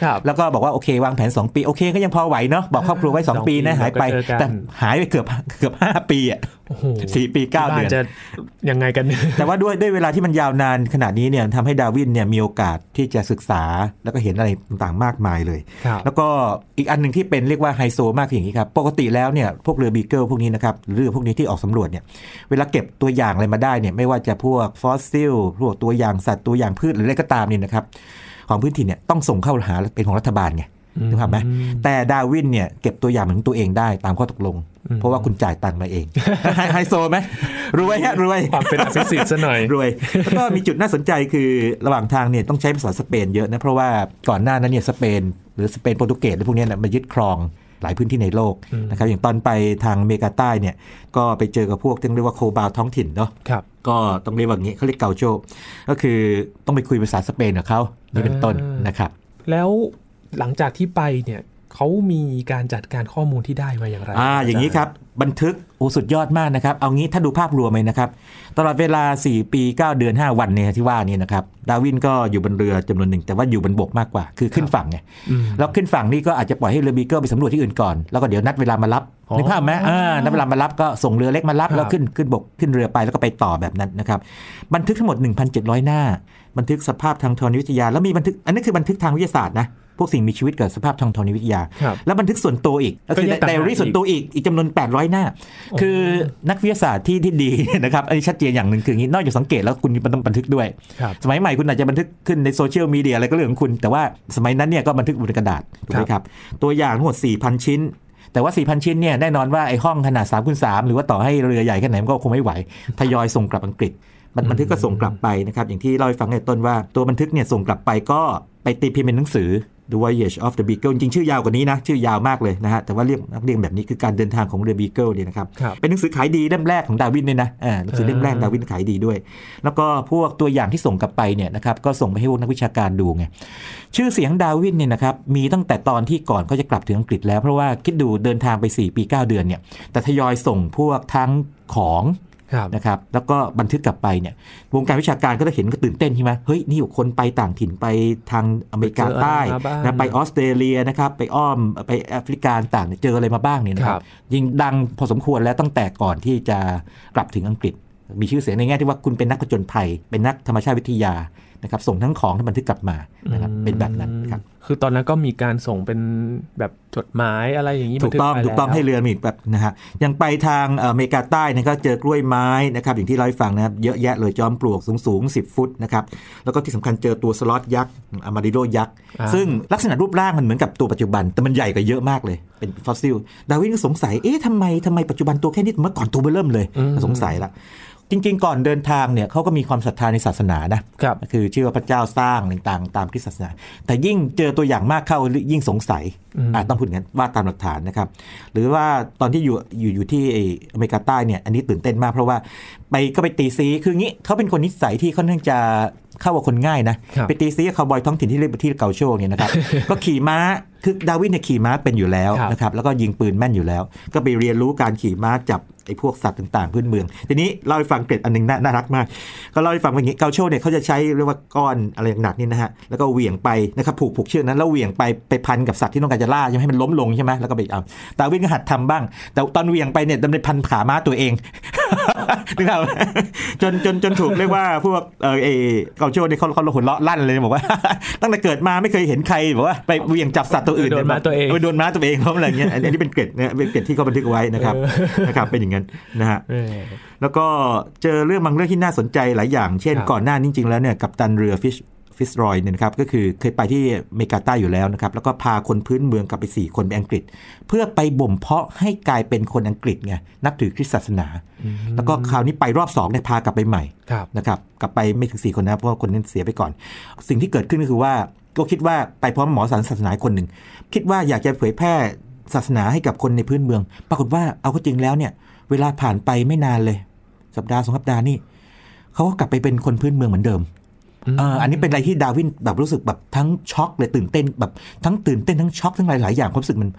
บอกว่าโอเควางแผน2ปีโอเคก็ยังพอไหวเนาะบอกครอบครัวไว้2ปีนะหายไปแต่หายไปเกือบ5ปีอ่ะ4 ปี 9 เดือนจะยังไงกันแต่ว่าด้วยเวลาที่มันยาวนานขนาดนี้เนี่ยทำให้ดาวินเนี่ยมีโอกาสที่จะศึกษาแล้วก็เห็นอะไรต่างๆมากมายเลยแล้วก็อีกอันนึงที่เป็นเรียกว่าไฮโซมากอย่างนี้ครับปกติแล้วเนี่ยพวกเรือบีเกิลพวกนี้นะครับเรือพวกนี้ที่ออกสำรวจเนี่ยเวลาเก็บตัวอย่างอะไรมาได้เนี่ยไม่ว่าจะพวกฟอสซิลพวกตัวอย่างสัตว์ตัวอย่างพืชหรืออะไรก็ตามนี่นะครับของพื้นถิ่นเนี่ยต้องส่งเข้าหาเป็นของรัฐบาลไงถูกไหมแต่ดาวินเนี่ยเก็บตัวอย่างของตัวเองได้ตามข้อตกลงเพราะว่าคุณจ่ายตังค์มาเองไฮโซไหมรวยฮะรวยความเป็นอภิสิทธิ์ซะหน่อยรวยแล้วก็มีจุดน่าสนใจคือระหว่างทางเนี่ยต้องใช้ภาษาสเปนเยอะนะเพราะว่าก่อนหน้านั้นเนี่ยสเปนหรือสเปนโปรตุเกสพวกนี้มายึดครองหลายพื้นที่ในโลกนะครับอย่างตอนไปทางอเมริกาใต้เนี่ยก็ไปเจอกับพวกที่เรียกว่าโคบาลท้องถิ่นเนาะก็ต้องเรียกว่าอย่างนี้เขาเรียกเกาโจก็คือต้องไปคุยภาษาสเปนกับเขานี่เป็นต้นนะครับแล้วหลังจากที่ไปเนี่ยเขามีการจัดการข้อมูลที่ได้ไว้อย่างไรอย่างนี้ครับบันทึกสุดยอดมากนะครับเอางี้ถ้าดูภาพรวมเลยนะครับตลอดเวลา4 ปี 9 เดือน 5 วันเนี่ยที่ว่านี่นะครับดาวินก็อยู่บนเรือจำนวนหนึ่งแต่ว่าอยู่บนบกมากกว่าคือขึ้นฝั่งไงแล้วขึ้นฝั่งนี่ก็อาจจะปล่อยให้เรือบีเกิลไปสำรวจที่อื่นก่อนแล้วก็เดี๋ยวนัดเวลามารับนึกภาพไหมนัดเวลามารับก็ส่งเรือเล็กมารับแล้วขึ้นบกขึ้นเรือไปแล้วก็ไปต่อแบบนั้นนะครับบันทึกทั้งหมด 1,700 หน้าบันทึกสภาพทางธรณีวิทยาแล้วมีบันทึกอันนี้คือบันทึกทางวิทยาศาสตร์นะพวกสิ่งมีชีวิตกับสภาพทางธรณีวิทยาแล้วบันทึกส่วนตัวอีกก็คือไดอารี่ส่วนตัวอีกจำนวน800 หน้าคือนักวิทยาศาสตร์ที่ดีนะครับอันนี้ชัดเจนอย่างหนึ่งคืออย่างนี้นอกจากสังเกตแล้วคุณต้องบันทึกด้วยสมัยใหม่คุณอาจจะบันทึกขึ้นในโซเชียลมีเดียอะไรก็เรื่องของคุณแต่ว่าสมัยนั้นเนี่ยก็บันทึกบนกระดาษถูกไหมครับตัวอย่างทั้งหมด 4,000 ชิ้นแต่ว่า 4,000 ชิ้นเนี่ยแน่นอนว่าไอ้ห้องขนาด 3x3 หรือว่าต่อให้เรือใหญ่แค่ไหนมันก็คงไม่ไหวทยอยส่งกลับอังกฤษบันทึกก็ส่งกลับไปนะครับอย่างที่เล่าให้ฟังในต้นว่าตัวบันทึกเนี่ยส่งกลับไปก็ไปตีพิมพ์เป็นหนังสือ The Voyage of the Beagle จริงชื่อยาวกว่านี้นะชื่อยาวมากเลยนะฮะแต่ว่าเรียกแบบนี้คือการเดินทางของเรือ Beagle เนี่ยนะครับเป็นหนังสือขายดีเล่มแรกของดาวินเลยนะหนังสือเล่มแรกดาวินขายดีด้วยแล้วก็พวกตัวอย่างที่ส่งกลับไปเนี่ยนะครับก็ส่งไปให้พวกนักวิชาการดูไงชื่อเสียงดาวินเนี่ยนะครับมีตั้งแต่ตอนที่ก่อนเขาจะกลับถึงอังกฤษแล้วเพราะว่าคิดดูเดินทางไป4 ปี 9 เดือนเนี่ยแต่ทยอยส่งพวกทั้งของนะครับแล้วก็บันทึกกลับไปเนี่ยวงการวิชาการก็จะเห็นก็ตื่นเต้นใช่ไหมเฮ้ยนี่คนไปต่างถิ่นไปทางอเมริกาใต้นะไปออสเตรเลียนะครับไปอ้อมไปแอฟริกาต่างเจออะไรมาบ้างเนี่ยนะครับยิ่งดังพอสมควรแล้วตั้งแต่ก่อนที่จะกลับถึงอังกฤษมีชื่อเสียงในแง่ที่ว่าคุณเป็นนักผจญภัยเป็นนักธรรมชาติวิทยานะครับส่งทั้งของที่บันทึกกลับมานะครับเป็นแบบนั้นครับคือตอนนั้นก็มีการส่งเป็นแบบจดหมายอะไรอย่างนี้ถูกต้องให้เรือมีแบบนะฮะยังไปทางอเมริกาใต้เนี่ยก็เจอกล้วยไม้นะครับอย่างที่เล่าให้ฟังนะครับเยอะแยะเลยจอมปลวกสูง10 ฟุตนะครับแล้วก็ที่สำคัญเจอตัวสล็อตยักษ์อามาดิโดยักษ์ซึ่งลักษณะรูปร่างมันเหมือนกับตัวปัจจุบันแต่มันใหญ่กว่าเยอะมากเลยเป็นฟอสซิลดาวินก็สงสัยทำไมปัจจุบันตัวแค่นี้เมื่อก่อนตัวเริ่มเลยสงสัยละจริงๆก่อนเดินทางเนี่ยเขาก็มีความศรัทธาในศาสนานะคือเชื่อว่าพระเจ้าสร้างต่างๆตามคริสตศาสนาแต่ยิ่งเจอตัวอย่างมากเข้ายิ่งสงสัยต้องพูดงั้นว่าตามหลักฐานนะครับหรือว่าตอนที่อยู่ที่อเมริกาใต้เนี่ยอันนี้ตื่นเต้นมากเพราะว่าก็ไปตีซีคืองี้เขาเป็นคนนิสัยที่ค่อนข้างจะเข้ากับคนง่ายนะไปตีซีกับคาวบอยท้องถิ่นที่เรียกที่เกาโชเนี่ยนะครับ ก็ขี่ม้าคือดาวินเนี่ยขี่ม้าเป็นอยู่แล้วนะครับแล้วก็ยิงปืนแม่นอยู่แล้วก็ไปเรียนรู้การขี่ม้าจับไอ้พวกสัตว์ต่างๆพื้นเมืองทีนี้เล่าให้ฟังเกร็ดอันนึงน่ารักมากก็เล่าให้ฟังอย่างนี้เกาโชเนี่ยเขาจะใช้เรียกว่าก้อนอะไรหนักนี่นะฮะแล้วก็เหวี่ยงไปนะครับผูกเชือกนั้นแล้วเหวี่ยงไปพันกับสัตว์ที่ต้องการจะล่าให้มันล้มลงใช่ไหมแล้วก็ไปเอาดาวินก็หัดทำบ้างแต่ตอนเหวี่ยงไปเนี่ยดำเนินพันขาม้าตัวเองนะครับจนถูกเรียกว่าพวกเกาโชเนี่ยเขาหัวเราะลั่นเลยบอกว่าตั้งแต่เกิดมาไม่เคยเห็นใครบอกว่าไปเหวี่ยงจับสัตว์ตัวอื่นโดนม้าตัวเองเพราะอะไรเงี้ยอันนี้เป็นเกร็ดนะเป็นเกร็ดที่เขาบันทึกไว้นะครับเป็นอย่างนั้นนะฮะแล้วก็เจอเรื่องบางเรื่องที่น่าสนใจหลายอย่างเช่นก่อนหน้าจริงๆแล้วเนี่ยกัปตันเรือฟิชรอยเนี่ยนะครับก็คือเคยไปที่อเมริกาใต้อยู่แล้วนะครับแล้วก็พาคนพื้นเมืองกลับไป4 คนไปอังกฤษเพื่อไปบ่มเพาะให้กลายเป็นคนอังกฤษไงนับถือคริสต์ศาสนาแล้วก็คราวนี้ไปรอบ2เนี่ยพากลับไปใหม่นะครับกลับไปไม่ถึง4 คนนะเพราะคนนั้นเสียไปก่อนสิ่งที่เกิดขึ้นก็คือว่าก็คิดว่าไปพร้อมหมอศาสนาคนหนึ่งคิดว่าอยากจะเผยแพร่ศาสนาให้กับคนในพื้นเมืองปรากฏว่าเอาก็จริงแล้วเนี่ยเวลาผ่านไปไม่นานเลยสัปดาห์2 สัปดาห์นี่เขาก็กลับไปเป็นคนพื้นเมืองเหมือนเดิมอันนี้เป็นอะไรที่ดาวินแบบรู้สึกแบบทั้งช็อกเลยตื่นเต้นแบบทั้งตื่นเต้นทั้งช็อกทั้งหลายๆอย่างความรู้สึกมันเฮ้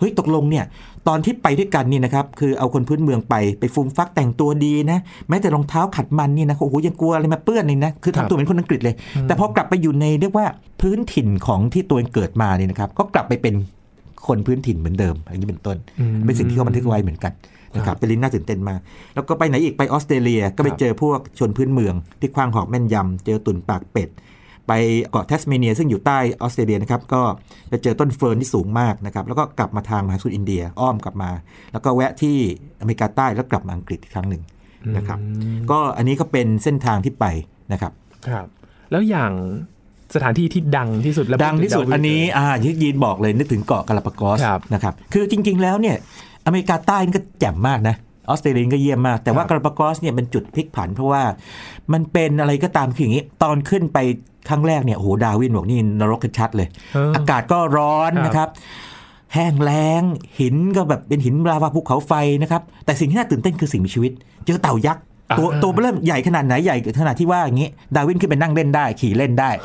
ฮ้ยตกลงเนี่ยตอนที่ไปด้วยกันนี่นะครับคือเอาคนพื้นเมืองไปฟูมฟักแต่งตัวดีนะแม้แต่รองเท้าขัดมันนี่นะโอ้โหยังกลัวอะไรมาเปื้อนนี่นะคือทำตัวเป็นคนอังกฤษเลยแต่พอกลับไปอยู่ในเรียกว่าพื้นถิ่นของที่ตัวเองเกิดมานี่นะครับก็กลับไปเป็นคนพื้นถิ่นเหมือนเดิมอันนี้เป็นต้นเป็นสิ่งที่เขาบันทึกไว้เหมือนกันนะครับเป็นลิงน่าตื่นเต้นมากแล้วก็ไปไหนอีกไปออสเตรเลียก็ไปเจอพวกชนพื้นเมืองที่คว้างหอกแม่นยำเจอตุ่นปากเป็ดไปเกาะแทสเมเนียซึ่งอยู่ใต้ออสเตรเลียนะครับก็จะเจอต้นเฟิร์นที่สูงมากนะครับแล้วก็กลับมาทางมหาสมุทรอินเดียอ้อมกลับมาแล้วก็แวะที่อเมริกาใต้แล้วกลับมาอังกฤษอีกครั้งหนึ่งนะครับก็อันนี้ก็เป็นเส้นทางที่ไปนะครับครับแล้วอย่างสถานที่ที่ดังที่สุดและดังที่สุดอันนี้ที่ยีนบอกเลยนึกถึงเกาะกาลาปากอสนะครับคือจริงๆแล้วเนี่ยอเมริกาใต้นี่ก็แจ่มมากนะออสเตรเลียก็เยี่ยมมากแต่ว่ากาลาปากอสเนี่ยเป็นจุดพลิกผันเพราะว่ามันเป็นอะไรก็ตามคืออย่างนี้ตอนขึ้นไปครั้งแรกเนี่ยโอ้โหดาร์วินบอกนี่นรกชัดเลยอากาศก็ร้อนนะครับแห้งแล้งหินก็แบบเป็นหินลาวาภูเขาไฟนะครับแต่สิ่งที่น่าตื่นเต้นคือสิ่งมีชีวิตเจอเต่ายักษ์ตัวเริ่มใหญ่ขนาดไหนใหญ่ขนาดที่ว่าอย่างนี้ดาร์วินขึ้นไปนั่งเล่นได้ขี่เล่นได้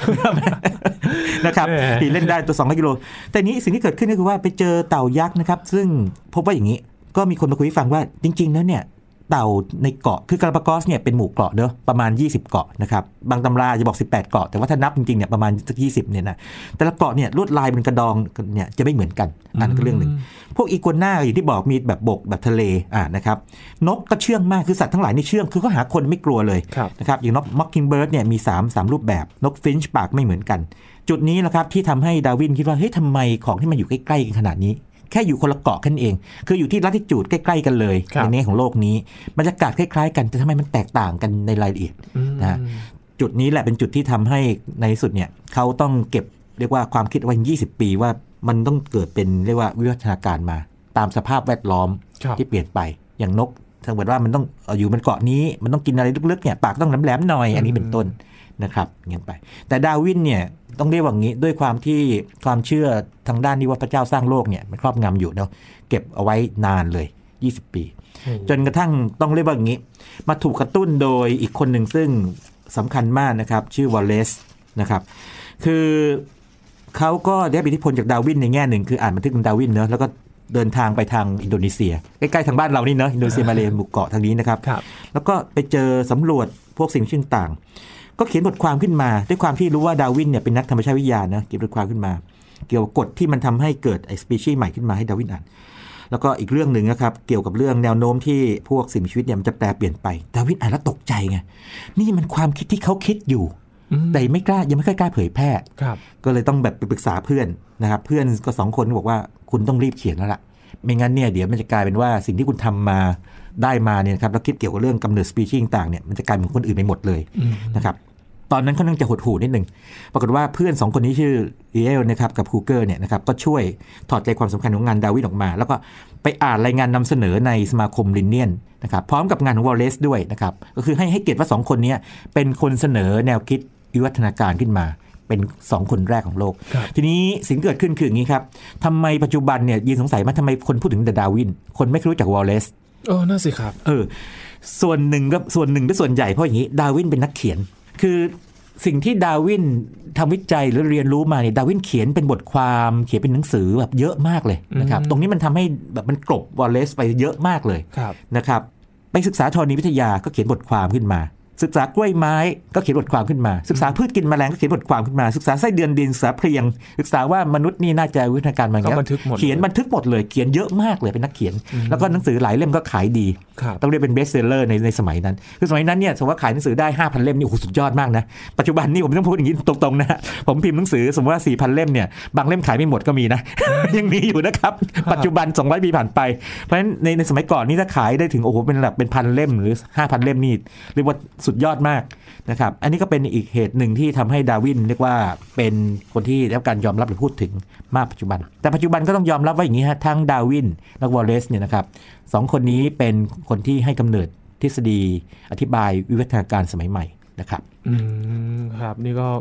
นะครับขี่เล่นได้ตัว2 กิโลแต่นี้สิ่งที่เกิดขึ้นก็คือว่าไปเจอเต่ายักษ์นะครับซึ่งพบว่าอย่างนี้ก็มีคนมาคุยให้ฟังว่าจริงๆแล้วเนี่ยเต่าในเกาะคือกาลาปากอสเนี่ยเป็นหมู่เกาะเนอะประมาณ20เกาะนะครับบางตำราจะบอก18เกาะแต่ว่าถ้านับจริงๆเนี่ยประมาณสัก20เนี่ยนะแต่ละเกาะเนี่ยลวดลายบนกระดองเนี่ยจะไม่เหมือนกันอันก็เรื่องหนึ่งพวกอีกัวน่าอย่างที่บอกมีแบบบกแบบทะเลนะครับนกก็เชื่องมากคือสัตว์ทั้งหลายนี่เชื่องคือเขาหาคนไม่กลัวเลยนะครับอย่างนกม็อกกิ้งเบิร์ดเนี่ยมี3รูปแบบนกฟินช์ปากไม่เหมือนกันจุดนี้แหละครับที่ทำให้ดาร์วินคิดว่าเฮ้ยทำไมของที่มันอยู่ใกล้ๆกันขนาดนี้แค่อยู่คนละเกาะแค่นั้นเองคืออยู่ที่ลัติจูดใกล้ๆกันเลยในนี้ของโลกนี้บรรยากาศคล้ายๆกันแต่ทำไมมันแตกต่างกันในรายละเอียดนะจุดนี้แหละเป็นจุดที่ทำให้ในที่สุดเนี่ยเขาต้องเก็บเรียกว่าความคิดไว้20 ปีว่ามันต้องเกิดเป็นเรียกว่าวิวัฒนาการมาตามสภาพแวดล้อมที่เปลี่ยนไปอย่างนกถ้าเกิดว่ามันต้องอยู่บนเกาะนี้มันต้องกินอะไรลึกๆเนี่ยปากต้องแหลมๆหน่อยอันนี้เป็นต้นนะครับเงี้ยไปแต่ดาร์วินเนี่ยต้องเรียกว่างี้ด้วยความที่ความเชื่อทางด้านนี้ว่าพระเจ้าสร้างโลกเนี่ยมันครอบงำอยู่เนาะเก็บเอาไว้นานเลย20 ปีจนกระทั่งต้องเรียกว่างี้มาถูกกระตุ้นโดยอีกคนหนึ่งซึ่งสำคัญมากนะครับชื่อวอลเลซนะครับคือเขาก็ได้อิทธิพลจากดาร์วินในแง่หนึ่งคืออ่านบันทึกของดาร์วินเนาะแล้วก็เดินทางไปทางอินโดนีเซียใกล้ๆทางบ้านเรานี่เนาะอินโดนีเซียมาเลหมู่เกาะทางนี้นะครับแล้วก็ไปเจอสำรวจพวกสิ่งมีชีวิตต่างก็เขียนบทความขึ้นมาด้วยความที่รู้ว่าดาร์วินเนี่ยเป็นนักธรรมชาติวิทยานะเขียนบทความขึ้นมาเกี่ยวกับกฎที่มันทำให้เกิดไอ้สปีชีส์ใหม่ขึ้นมาให้ดาร์วินอ่านแล้วก็อีกเรื่องหนึ่งนะครับเกี่ยวกับเรื่องแนวโน้มที่พวกสิ่งมีชีวิตเนี่ยมันจะแปรเปลี่ยนไปดาร์วินอ่านแล้วตกใจไงนี่มันความคิดที่เขาคิดอยู่แต่ยังไม่ค่อยกล้าเผยแพร่ก็เลยต้องแบบไปปรึกษาเพื่อนนะครับเพื่อนก็2 คนบอกว่าคุณต้องรีบเขียนแล้วล่ะไม่งั้นเนี่ยเดี๋ยวมันจะกลายเป็นว่าสิ่งที่คุณทำมาได้มาเนี่ยครับแล้วคิดเกี่ยวกับเรื่องกำเนิดสปีชีส์ต่างเนี่ยมันจะกลายเป็นคนอื่นไปหมดเลยนะครับตอนนั้นเขาต้องจะหดหู่นิดนึงปรากฏว่าเพื่อน2 คนนี้ชื่อเอลนะครับกับคูเกอร์เนี่ยนะครับก็ช่วยถอดใจความสำคัญของงานดาร์วินออกมาแล้วก็ไปอ่านรายงานนำเสนอในสมาคมลินเนียนนะครับพร้อมกับงานของวอลเลซด้วยนะครับก็คือให้เกียรติว่า2 คนนี้เป็นคนเสนอแนวคิดวิวัฒนาการขึ้นมาเป็น2 คนแรกของโลกทีนี้สิ่งเกิดขึ้นคืออย่างนี้ครับทำไมปัจจุบันเนี่ยยินสงสัยว่าทำไมคนพูดถึงดาร์วินคนไม่รู้จักวอลเลซน่าสิครับส่วนหนึ่งและส่วนใหญ่เพราะอย่างนี้ดาร์วินเป็นนักเขียนคือสิ่งที่ดาร์วินทำวิจัยหรือเรียนรู้มาเนี่ยดาร์วินเขียนเป็นบทความเขียนเป็นหนังสือแบบเยอะมากเลยนะครับตรงนี้มันทำให้แบบมันกลบวอลเลซไปเยอะมากเลยนะครับไปศึกษาธรณีวิทยาก็เขียนบทความขึ้นมาศึกษากล้วยไม้ก็เขียนบทความขึ้นมาศึกษาพืชกินแมลงก็เขียนบทความขึ้นมาศึกษาไส้เดือนดินศึกษาเพลียงศึกษาว่ามนุษย์นี่น่าจะวิวัฒนาการมาอย่างเขียนบันทึกหมดเลยเขียนเยอะมากเลยเป็นนักเขียนแล้วก็หนังสือหลายเล่มก็ขายดีต้องเรียกเป็นเบสเซลเลอร์ในสมัยนั้นคือสมัยนั้นเนี่ยสมมติว่าขายหนังสือได้ 5,000 เล่มนี่โอ้โหสุดยอดมากนะปัจจุบันนี่ผมต้องพูดอย่างนี้ตรงๆนะผมพิมพ์หนังสือสมมติว่า 4,000 เล่มเนี่ยบางเล่มขายไม่หมดก็มีนะ ยังมีอยู่นะครับปัจจุบัน200 ปีผ่านไปเพราะฉะนั้นในสมัยก่อนนี่ถ้าขายได้ถึงโอ้โหเป็นแบบเป็นพันเล่มหรือ 5,000 เล่มนี่เรียกว่าสุดยอดมากนะครับอันนี้ก็เป็นอีกเหตุหนึ่งที่ทำให้ดาร์วินเรียกว่าเป็นคนที่ได้รับการยอมรับหรือพูดถึงมากปัจจุบันแต่ปัจจุบันก็ต้องยอมรับว่าอย่างนี้ฮะทั้งดาร์วินและวอลเลซเนี่ยนะครับ2 คนนี้เป็นคนที่ให้กำเนิดทฤษฎีอธิบายวิวัฒนาการสมัยใหม่นะครับครับนี่ก็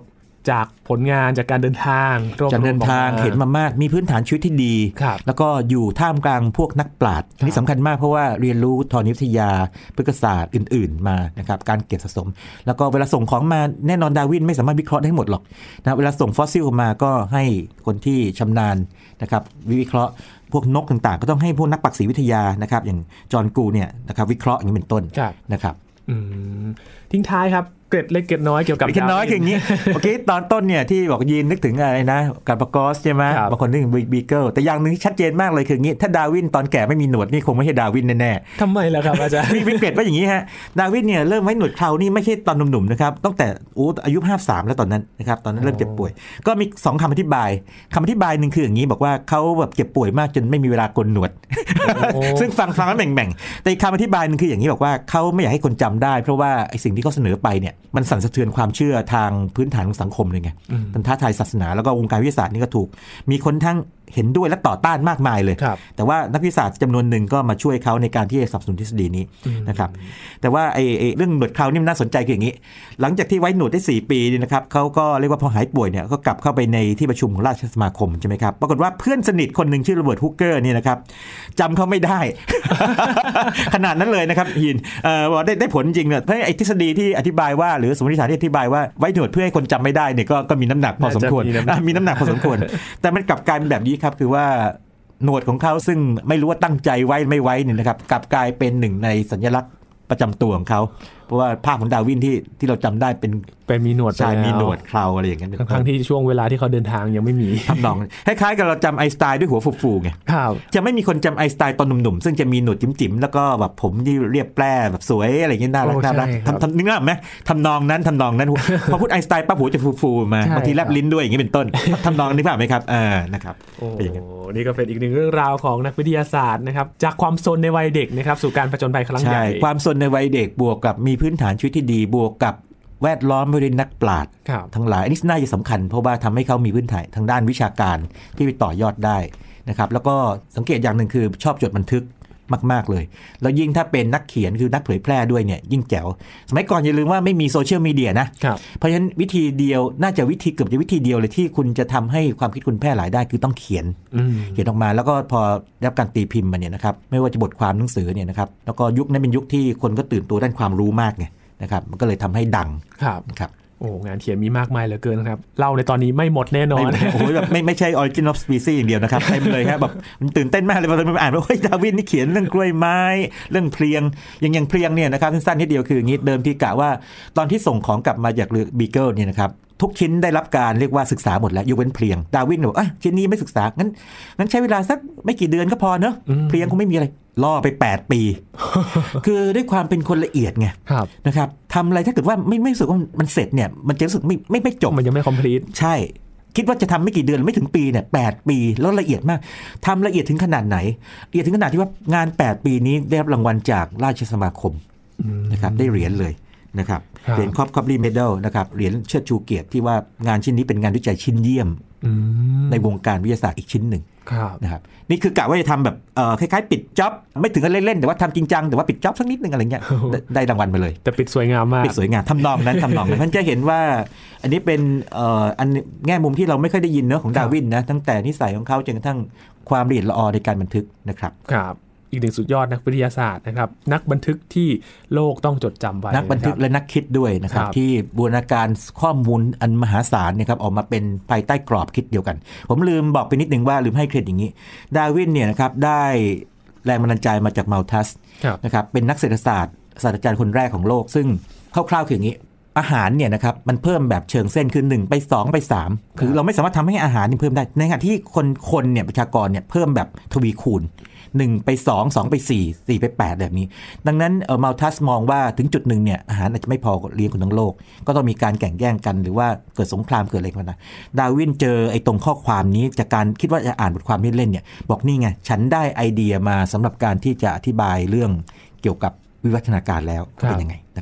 จากผลงานจากการเดินทางจากเดินทางเห็นมามากมีพื้นฐานชีวิตที่ดีแล้วก็อยู่ท่ามกลางพวกนักปราชญ์อันนี้สำคัญมากเพราะว่าเรียนรู้ธรณีวิทยาพฤกษศาสตร์อื่นๆมานะครับการเก็บสะสมแล้วก็เวลาส่งของมาแน่นอนดาร์วินไม่สามารถวิเคราะห์ได้หมดหรอกนะเวลาส่งฟอสซิลมาก็ให้คนที่ชำนาญนะครับวิเคราะห์พวกนกต่างๆก็ต้องให้พวกนักปักษีวิทยานะครับอย่างจอห์นกูเนี่ยนะครับวิเคราะห์อย่างนี้เป็นต้นนะครับทิ้งท้ายครับเกร็ดเล็กเกร็ดน้อยเกี่ยวกับเกร็ดน้อยคืออย่างนี้โอเคตอนต้นเนี่ยที่บอกยีนนึกถึงอะไรนะกาลาปากอสใช่ไหมบางคนนึกถึงบีเกิลแต่อย่างนึงที่ชัดเจนมากเลยคืออย่างนี้ถ้าดาร์วินตอนแก่ไม่มีหนวดนี่คงไม่ใช่ดาร์วินแน่ๆทำไมล่ะครับอาจารย์มีเกร็ดว่าอย่างนี้ฮะดาร์วินเนี่ยเริ่มไว้หนวดเครานี่ไม่ใช่ตอนหนุ่มๆนะครับตั้งแต่อายุ53แล้วตอนนั้นนะครับตอนนั้นเริ่มเจ็บป่วยก็มี2คำอธิบายนึงคืออย่างนี้บอกว่าเขาแบบเจ็บป่วยมากจนไม่มีเวลาโกนหนวดซึ่งฟังแล้วแบ่งๆแต่คำอธิบายนึงคืออย่างนี้บอกว่าเขาไม่อยากให้คนจำได้เพราะว่าไอ้สิ่งที่เขาเสนอไปเนี่ยมันสั่นสะเทือนความเชื่อทางพื้นฐานของสังคมเลยไงมันท้าทายศาสนาแล้วก็วงการวิทยาศาสตร์นี่ก็ถูกมีคนทั้งเห็นด้วยและต่อต้านมากมายเลยแต่ว่านักวิทยาศาสตร์จำนวนหนึ่งก็มาช่วยเขาในการที่จะสนับสนุนทฤษฎีนี้นะครับแต่ว่าไอ้เรื่องหนวดเครานี่มันน่าสนใจคืออย่างนี้หลังจากที่ไว้หนวดได้4 ปีนี่นะครับเขาก็เรียกว่าพอหายป่วยเนี่ยก็กลับเข้าไปในที่ประชุมของราชสมาคมใช่ไหมครับปรากฏว่าเพื่อนสนิทคนหนึ่งชื่อโรเบิร์ตฮุกเกอร์นี่นะครับจำเขาไม่ได้ ขนาดนั้นเลยนะครับฮินว่าได้ผลจริงเนี่ยเพราะไอ้ทฤษฎีที่อธิบายว่าหรือสมมติฐานที่อธิบายว่าไว้หนวดเพื่อให้คนจำไม่ได้เนี่ยก็มีน้ำหนักพอสมควรมีน้ำหนักพอสมควรแต่มันกลับกลายเป็นแบบนี้ครับคือว่าหนวดของเขาซึ่งไม่รู้ว่าตั้งใจไว้ไม่ไว้เนี่ยนะครับกลับกลายเป็นหนึ่งในสัญลักษณ์ประจำตัวของเขาเพราะว่าภาพของดาร์วินที่เราจำได้เป็นมีหนวดใช่มีหนวดเคราอะไรอย่างเงี้ยทั้งที่ช่วงเวลาที่เขาเดินทางยังไม่มีทำนองคล้ายๆกับเราจำไอน์สไตน์ด้วยหัวฟูๆไงจะไม่มีคนจำไอน์สไตน์ตอนหนุ่มๆซึ่งจะมีหนวดจิ๋มๆแล้วก็แบบผมที่เรียบแปร่แบบสวยอะไรอย่างเงี้ยน่ารักนึกออกไหมทำนองนั้นพอพูดไอน์สไตน์ปั๊บหัวจะฟูๆมาบางทีแลบลิ้นด้วยอย่างเงี้ยเป็นต้นทำนองนึกภาพไหมครับนะครับนี่ก็เป็นอีกหนึ่งเรื่องราวของนักวิทยาศาสตร์นะครับจากความซนในวัยเด็กนะครับสู่การผจญภัยครั้งใหญ่ความซนในวัยเด็กบวกกับมีพื้นฐานชีวิตที่ดีบวกกับแวดล้อมไปด้วยนักปราชญ์ทั้งหลายอันนี้น่าจะสำคัญเพราะว่าทำให้เขามีพื้นฐานทางด้านวิชาการที่ไปต่อยอดได้นะครับแล้วก็สังเกตอย่างหนึ่งคือชอบจดบันทึกมากๆเลยแล้วยิ่งถ้าเป็นนักเขียนคือนักเผยแพร่ด้วยเนี่ยยิ่งแจ๋วสมัยก่อนอย่าลืมว่าไม่มีโซเชียลมีเดียนะเพราะฉะนั้นวิธีเดียวน่าจะเกือบจะวิธีเดียวเลยที่คุณจะทำให้ความคิดคุณแพร่หลายได้คือต้องเขียนออกมาแล้วก็พอได้รับการตีพิมพ์มาเนี่ยนะครับไม่ว่าจะบทความหนังสือเนี่ยนะครับแล้วก็ยุคนั้นเป็นยุคที่คนก็ตื่นตัวด้านความรู้มากไงนะครับมันก็เลยทำให้ดังครับงานเขียนมีมากมายเหลือเกินครับเล่าในตอนนี้ไม่หมดแน่นอนโอ้ยแบบไม่ใช่ Origin of Species อย่างเดียวนะครับเต็มเลยครับแบบมันตื่นเต้นมากเลยพอมาอ่านว่าเฮ้ยดาร์วินนี่เขียนเรื่องกล้วยไม้เรื่องเพลียงอย่างเพลียงเนี่ยนะครับสั้นๆนิดเดียวคืออย่างนี้เดิมทีกะว่าตอนที่ส่งของกลับมาจากเรือบีเกิลเนี่ยนะครับทุกชิ้นได้รับการเรียกว่าศึกษาหมดแล้วยกเว้นเพลียงดาร์วินบอกชิ้นนี้ไม่ศึกษางั้นใช้เวลาสักไม่กี่เดือนก็พอเนอะเพลียงคงไม่มีอะไรล่อไป8 ปีคือด้วยความเป็นคนละเอียดไงนะครับทำอะไรถ้าเกิดว่าไม่รู้สึกว่ามันเสร็จเนี่ยมันจะรู้สึกไม่จบมันยังไม่ complete ใช่คิดว่าจะทำไม่กี่เดือนไม่ถึงปีเนี่ย8 ปีแล้วละเอียดมากทำละเอียดถึงขนาดไหนละเอียดถึงขนาดที่ว่างาน8 ปีนี้ได้รับรางวัลจากราชสมาคมนะครับได้เหรียญเลยนะครับเหรียญคอปลี่เมดัลนะครับเหรียญเชิดชูเกียรติที่ว่างานชิ้นนี้เป็นงานวิจัยชิ้นเยี่ยมในวงการวิทยาศาสตร์อีกชิ้นหนึ่งนะครับนี่คือกะว่าจะทำแบบคล้ายๆปิดจ็อบไม่ถึงกับเล่นๆแต่ว่าทำจริงจังแต่ว่าปิดจ็อบสักนิดนึงอะไรเงี้ยได้รางวัลมาเลยแต่ปิดสวยงามมากปิดสวยงามทำนองนั้นท่านจะเห็นว่าอันนี้เป็นอันแง่มุมที่เราไม่ค่อยได้ยินเนื้อของดาร์วินนะตั้งแต่นิสัยของเขาจนกระทั่งความละเอียดละออในการบันทึกนะครับอีกหนึ่งสุดยอดนักวิทยาศาสตร์นะครับนักบันทึกที่โลกต้องจดจำไว้นักบันทึกและนักคิดด้วยนะครับที่บูรณาการข้อมูลอันมหาศาลนะครับออกมาเป็นภายใต้กรอบคิดเดียวกันผมลืมบอกไปนิดนึงว่าลืมให้เครดิตอย่างนี้ดาร์วินเนี่ยนะครับได้แรงบันดาลใจมาจากมัลทัสนะครับเป็นนักเศรษฐศาสตร์ศาสตราจารย์คนแรกของโลกซึ่งคร่าวๆคืออย่างนี้อาหารเนี่ยนะครับมันเพิ่มแบบเชิงเส้นคือ1ไป2ไป3คือเราไม่สามารถทำให้อาหารนี่เพิ่มได้ในขณะที่คนเนี่ยประชากรเนี่ยเพิ่มแบบทวีคูณ1ไป2 2ไป4 4ไป8แบบนี้ดังนั้นมัลทัสมองว่าถึงจุดหนึ่งเนี่ยอาหารอาจจะไม่พอเลี้ยงคนทั้งโลกก็ต้องมีการแข่งแย่งกันหรือว่าเกิดสงครามเกิดอะไรกันนะดาร์วินเจอไอ้ตรงข้อความนี้จากการคิดว่าจะอ่านบทความเล่นๆเนี่ยบอกนี่ไงฉันได้ไอเดียมาสำหรับการที่จะอธิบายเรื่องเกี่ยวกับวิวัฒนาการแล้วเป็นยังไงนะครับ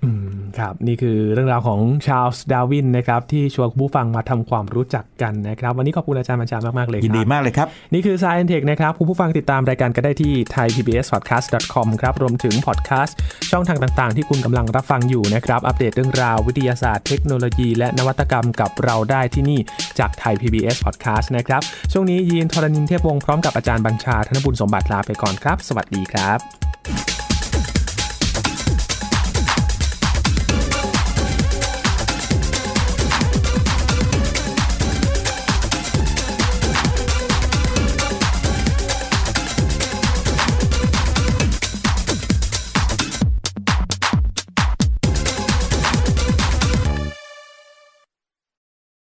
ครับนี่คือเรื่องราวของชาร์ลส์ดาร์วินนะครับที่ชวนผู้ฟังมาทำความรู้จักกันนะครับวันนี้ขอบคุณอาจารย์บัญชามากๆเลยครับยินดีมากเลยครับนี่คือ Science Tech นะครับผู้ฟังติดตามรายการกันได้ที่ thaipbspodcast.com ครับรวมถึงพอดแคสต์ช่องทางต่างๆที่คุณกำลังรับฟังอยู่นะครับอัปเดตเรื่องราววิทยาศาสตร์เทคโนโลยีและนวัตกรรมกับเราได้ที่นี่จาก Thai PBS Podcast นะครับช่วงนี้ยีนทรณินเทพวงศ์พร้อมกับอาจารย์บัญชาธนบุญสมบัติลาไปก่อนครับสวัสดีครับ